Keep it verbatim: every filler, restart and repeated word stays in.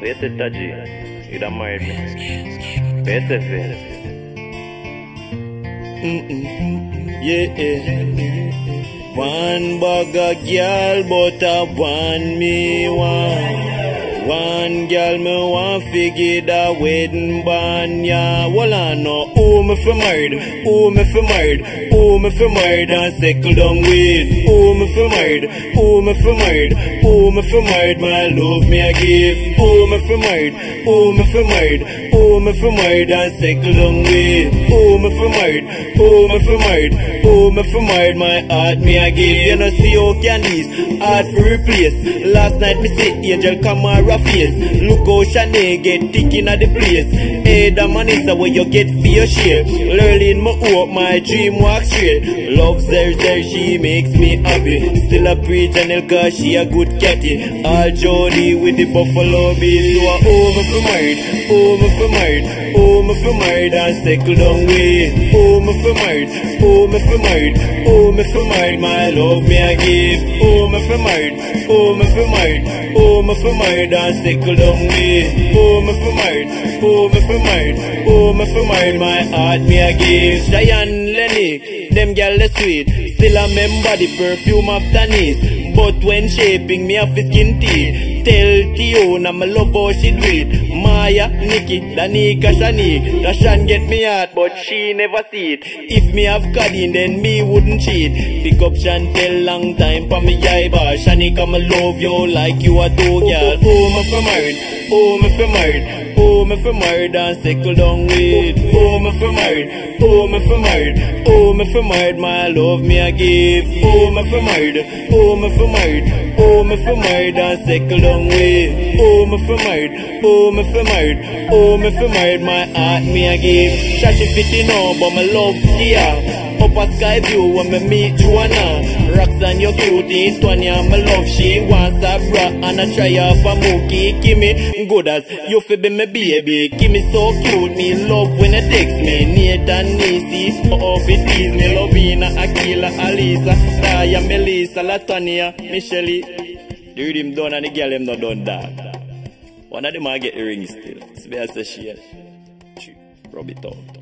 Where's the Taji? You don't marry me. Where's the face? Yeah, one bag of girl, but I want me one. One girl me want figure the wedding band, yeah. Well I know who me for married, who me for married, who me for married and settle down with. Who me for married, who me for married, who me for married, my love me a give. Who me for married, who me for married, who me for married and settle down with. Who me for married, who me for married, who me for married, my heart me a give. You know see how candies hard to replace. Last night me see Angel Camara face. Look how Shanae get ticking at the place. Hey, the money is where you get for your share. Lurleen me hope my dream walk straight. Love Zer Zer, she makes me happy. Still a preach and cause she a good catty. All Jody with the Buffalo Bill. So I oh me for married, oh me for married, oh me for married and settle down with. Oh me for married, oh me for married, oh me for married, my love me a give. Oh me for married, oh me for married, oh me for married and settle down with. Oh me for married, oh me for married, oh me for married, my heart me a give. Cheyenne Lenny, them gal the sweet. Still I remember the perfume of Tanis. But when shaping me off his skin teeth. Tell Tiona my love how she do it. Maya, Nikki, Danica, Shanique. Dashan get me heart but she never see it. If me have Cadine then me wouldn't cheat. Pick up Chantel long time for me yaiba. Shanique I'ma love you like you a dog girl. Oh me for married, oh me for married, oh me for married and settle down with. Oh me for married, oh me for married, oh me for married, my love me a give. Oh me for married, oh me for married, oh me for married and settle down with. Oh me for married, oh me for married, oh me for married, my heart me a give. Shashi fitting now but my love Kia. Up a sky view when me meet Joanna. Roxanne you cutie, Tonya my love she wants a bra and a try off a mookie. Give me good as you fi be my baby. Give me so cute, me love when you text me. Nathan, Nisi, oh fi tease me. Lovina, Akila, Alisa, Daya, Melissa, Latonia, Michelle. The rhythm done and the girl them not done that. One of them I get the ring still. It's better say she. Rub it out.